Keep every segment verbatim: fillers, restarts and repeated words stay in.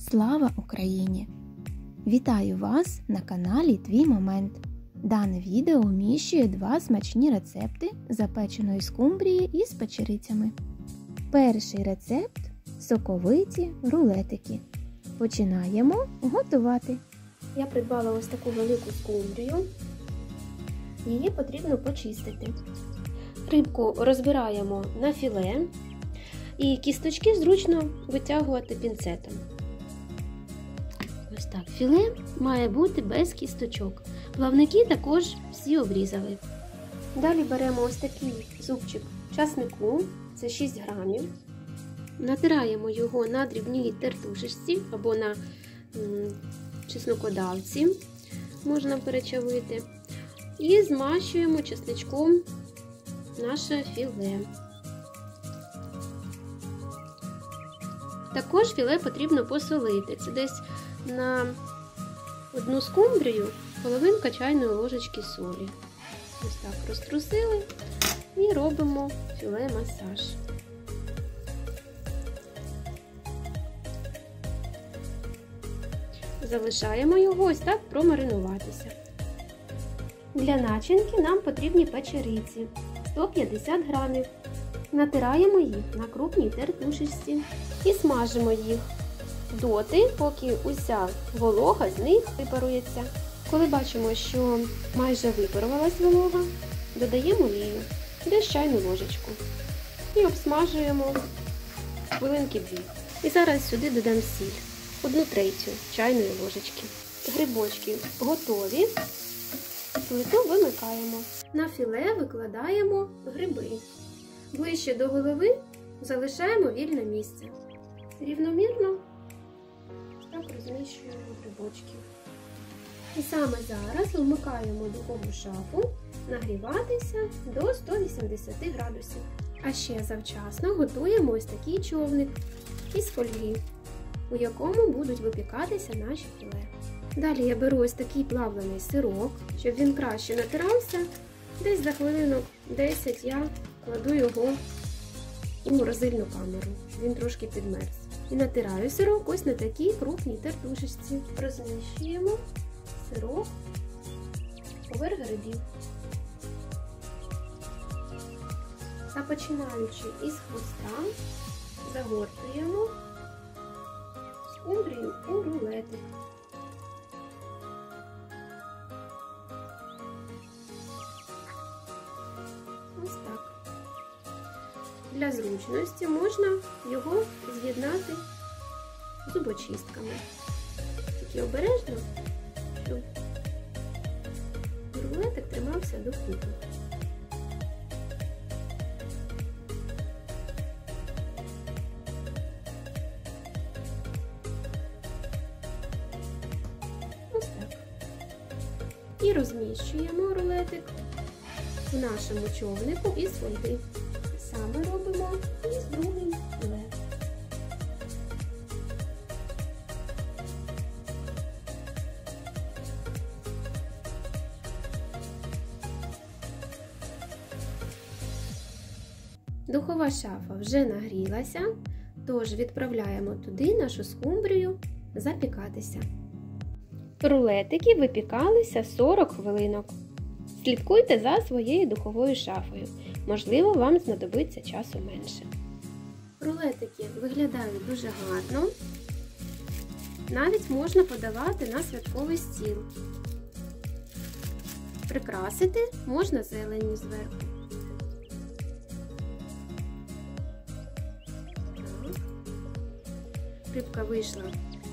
Слава Україні! Вітаю вас на каналі Твій Момент. Дане відео вміщує два смачні рецепти запеченої скумбрії із печерицями. Перший рецепт – соковиті рулетики. Починаємо готувати. Я придбала ось таку велику скумбрію. Її потрібно почистити. Рибку розбираємо на філе і кісточки зручно витягувати пінцетом. Ось так, філе має бути без кісточок. Плавники також всі обрізали. Далі беремо ось такий зубчик часнику, це шість грамів. Натираємо його на дрібній тертушечці або на м, чеснокодавці, можна перечавити. І змащуємо чесничком наше філе. Також філе потрібно посолити. Це десь на одну скумбрію половинка чайної ложечки солі. Ось так розтрусили і робимо філе масаж. Залишаємо його ось так промаринуватися. Для начинки нам потрібні печериці сто п'ятдесят грамів. Натираємо їх на крупній тертушечці і смажимо їх доти, поки уся волога з них випарується. Коли бачимо, що майже випарувалась волога, додаємо олію, десь чайну ложечку і обсмажуємо хвилинки дві. І зараз сюди додамо сіль, одну третю чайної ложечки. Грибочки готові. Плиту вимикаємо. На філе викладаємо гриби. Ближче до голови залишаємо вільне місце. Рівномірно так розміщуємо грибочки. І саме зараз вмикаємо духову шафу нагріватися до ста вісімдесяти градусів. А ще завчасно готуємо ось такий човник із фольги, у якому будуть випікатися наші філе. Далі я беру ось такий плавлений сирок, щоб він краще натирався. Десь за хвилинок десять я кладу його у морозильну камеру, щоб він трошки підмерз. І натираю сирок ось на такій крупній тертушечці. Розміщуємо сирок поверх грибів. Та починаючи із хвоста, загортуємо скумбрію у рулетик. Ось так. Для зручності можна його з'єднати зубочистками. Тільки обережно, щоб рулетик тримався докупи. Ось так. І розміщуємо рулетик в нашому човнику із фольги. Саме робимо і з другим філе. Духова шафа вже нагрілася, тож відправляємо туди нашу скумбрію запікатися. Рулетики випікалися сорок хвилинок. Слідкуйте за своєю духовою шафою. Можливо, вам знадобиться часу менше. Рулетики виглядають дуже гарно. Навіть можна подавати на святковий стіл. Прикрасити можна зеленню зверху. Так. Рибка вийшла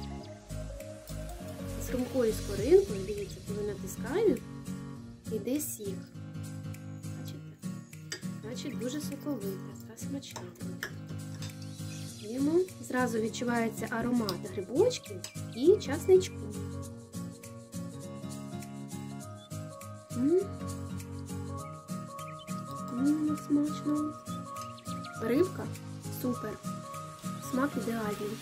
з хрумкою скоринкою. Дивіться, коли натискаю, іде сік. Значить, дуже соковита та смачна. Їмо. Зразу відчувається аромат грибочків і часничку. Ммм, Ммм, смачно. Рибка супер. Смак ідеальний.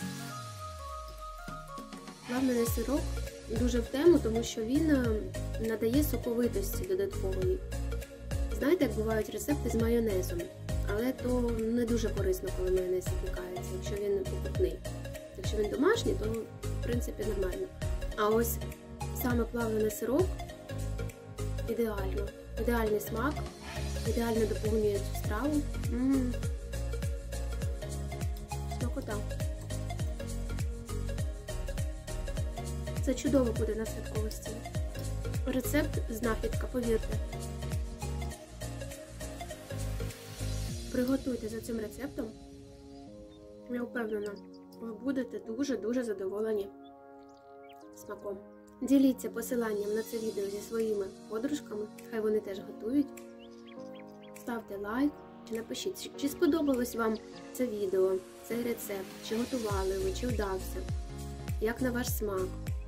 Плавлений сирок дуже в тему, тому що він надає соковитості додаткової. Знаєте, як бувають рецепти з майонезом, але то не дуже корисно, коли майонез запікається, якщо він покупний. якщо він домашній, то в принципі нормально. А ось саме плавлений сирок ідеально. Ідеальний смак, ідеально доповнює цю страву. М-м. Смакота. Це чудово буде на святковий стіл. Рецепт знахідка, повірте. Приготуйте за цим рецептом. Я впевнена, ви будете дуже-дуже задоволені смаком. Діліться посиланням на це відео зі своїми подружками, хай вони теж готують. Ставте лайк, чи напишіть, чи сподобалось вам це відео, цей рецепт, чи готували ви, чи вдався, як на ваш смак.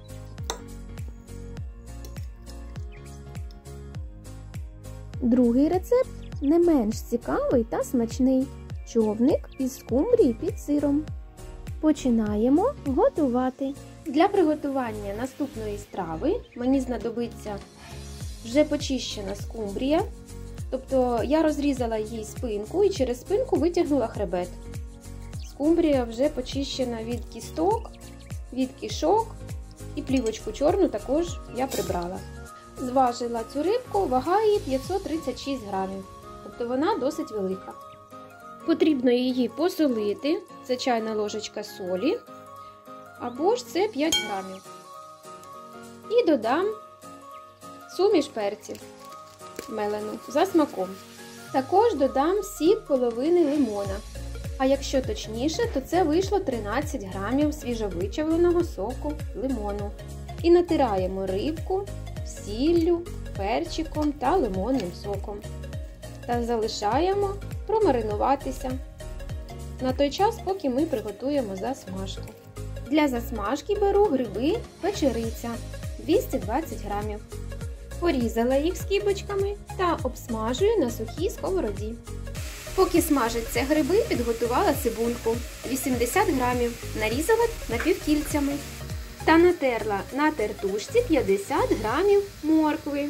Другий рецепт не менш цікавий та смачний. Човник із скумбрії під сиром. Починаємо готувати. Для приготування наступної страви мені знадобиться вже почищена скумбрія. Тобто я розрізала її спинку і через спинку витягнула хребет. Скумбрія вже почищена від кісток, від кишок і плівочку чорну також я прибрала. Зважила цю рибку, вага її п'ятсот тридцять шість грамів, тобто вона досить велика. Потрібно її посолити, це чайна ложечка солі, або ж це п'ять грамів. І додам суміш перців мелену за смаком. Також додам сік половини лимона. А якщо точніше, то це вийшло тринадцять грамів свіжовичавленого соку лимону. І натираємо рибку сіллю, перчиком та лимонним соком. Та залишаємо промаринуватися на той час, поки ми приготуємо засмажку. Для засмажки беру гриби печериця двісті двадцять грамів. Порізала їх скибочками та обсмажую на сухій сковороді. Поки смажаться гриби, підготувала цибульку вісімдесят грамів, нарізала напівкільцями. Та натерла на тертушці п'ятдесят грамів моркви.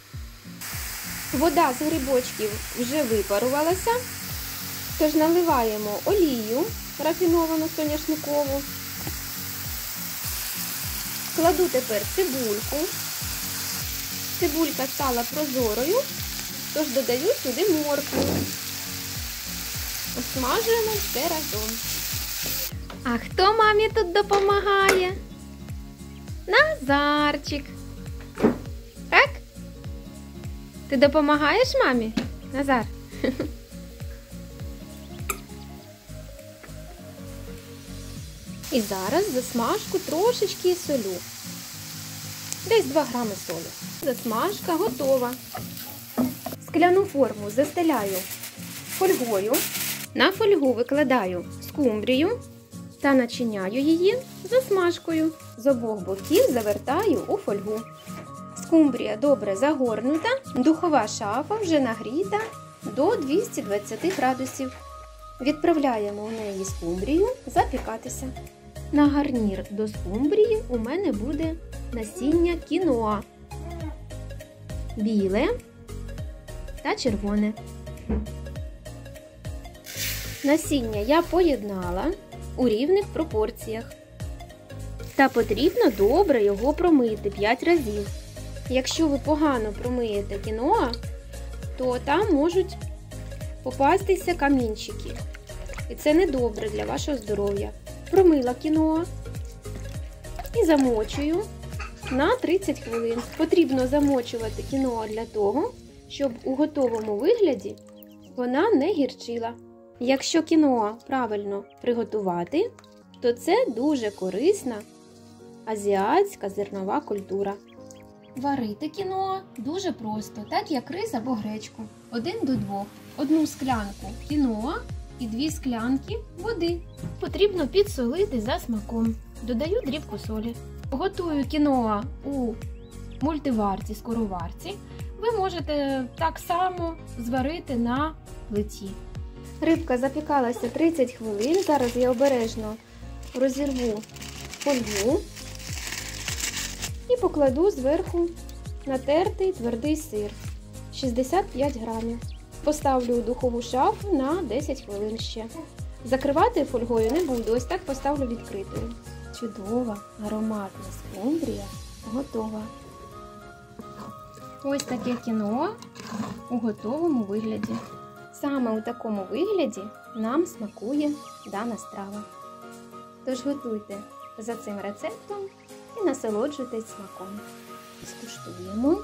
Вода з грибочків вже випарувалася, тож наливаємо олію рафіновану соняшникову. Кладу тепер цибульку. Цибулька стала прозорою, тож додаю сюди моркву. Осмажуємо все разом. А хто мамі тут допомагає? Назарчик. Так? Ти допомагаєш мамі, Назар? І зараз засмажку трошечки солю. Десь два грами солі. Засмажка готова. Скляну форму застеляю фольгою. На фольгу викладаю скумбрію та начиняю її засмажкою. З обох боків завертаю у фольгу. Скумбрія добре загорнута, духова шафа вже нагріта до двохсот двадцяти градусів. Відправляємо в неї скумбрію запікатися. На гарнір до скумбрії у мене буде насіння кіноа. Біле та червоне. Насіння я поєднала у рівних пропорціях. Та потрібно добре його промити п'ять разів. Якщо ви погано промиєте кіноа, то там можуть попастися камінчики. І це не добре для вашого здоров'я. Промила кіноа і замочую на тридцять хвилин. Потрібно замочувати кіноа для того, щоб у готовому вигляді вона не гірчила. Якщо кіноа правильно приготувати, то це дуже корисна азіатська зернова культура. Варити кіноа дуже просто, так як рис або гречку. Один до двох. Одну склянку кіноа і дві склянки води. Потрібно підсолити за смаком. Додаю дрібку солі. Готую кіноа у мультиварці, скороварці. Ви можете так само зварити на плиті. Рибка запікалася тридцять хвилин. Зараз я обережно розірву фольгу і покладу зверху натертий твердий сир шістдесят п'ять грамів. Поставлю у духову шафу на десять хвилин ще. Закривати фольгою не буду, ось так поставлю відкритою. Чудова ароматна скумбрія готова. Ось таке кіно у готовому вигляді. Саме у такому вигляді нам смакує дана страва. Тож готуйте за цим рецептом і насолоджуйтесь смаком. Скуштуємо.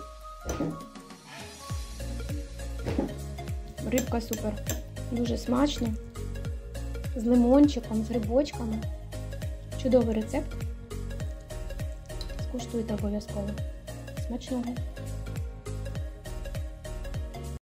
Рибка супер. Дуже смачно. З лимончиком, з грибочками. Чудовий рецепт. Скуштуйте обов'язково. Смачного!